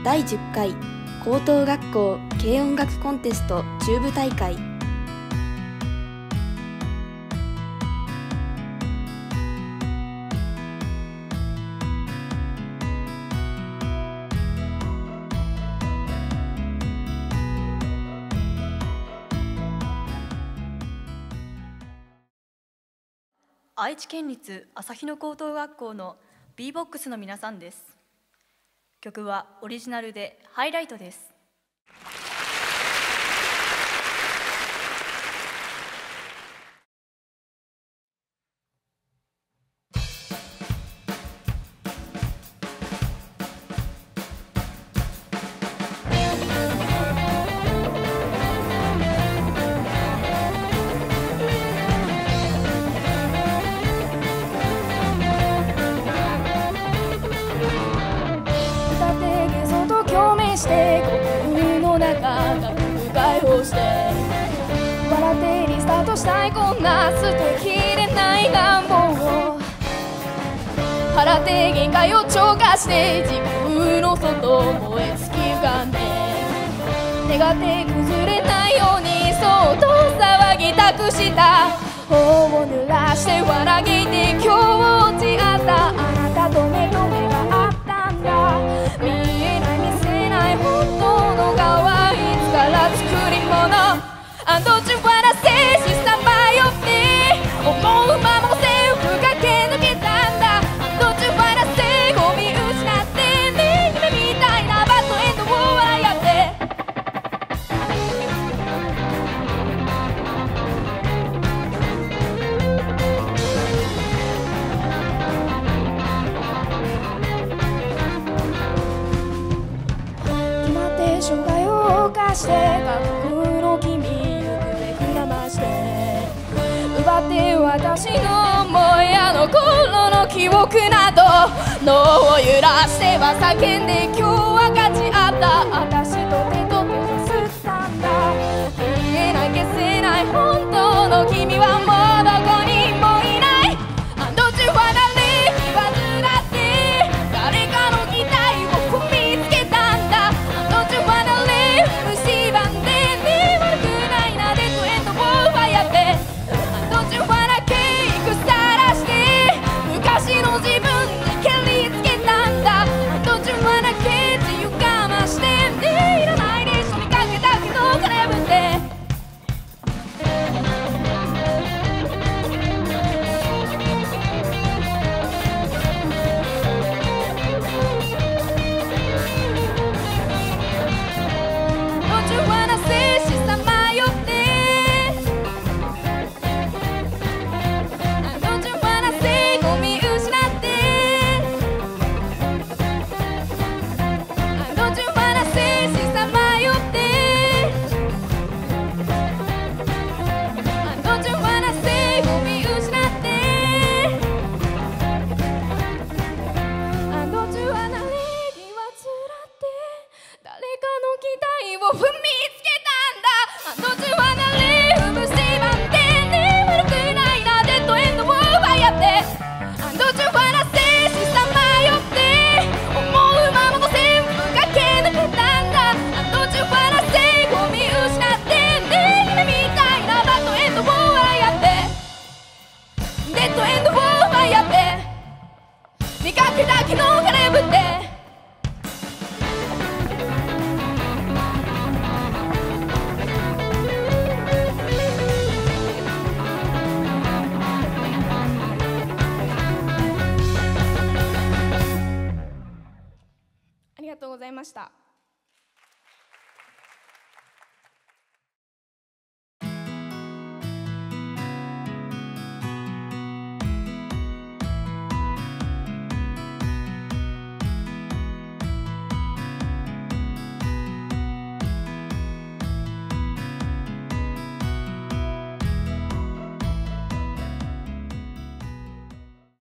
第10回高等学校軽音楽コンテスト中部大会。 愛知県立朝日野高等学校の B-BOX の皆さんです。曲はオリジナルでハイライトです。 して心の中が空解放して笑ってリスタートしたいこんな捨てきれない願望を払って限界を超過して時空の外燃え尽き浮かんで願って崩れないようにそっと騒ぎたくした頬を濡らして笑げて今日落ち合ったあなたと目と目があったんだ見えない本当の顔はいつから作り物 And don't you wanna say she's not my of me 思うままのセーフ駆け抜けたんだ And don't you wanna say ゴミ失ってね夢みたいなバッドエンドを笑い合って障害を犯して過酷の君行方くらまして奪って私の思いあの頃の記憶など脳を揺らしては叫んで今日は勝ち合った私と手と手を吸ったんだ見えない消せない本当の君はもうどこにもいない And don't you wanna leave 言わずだって誰かの期待を踏みつけたんだ蝕んでね悪くないなデッドエンドをファイアってどっちはなケーク晒して昔の自分に蹴りつけたんだどっちはなケージを我慢してねいらないでしょ見かけたけど金ぶってありがとうございました。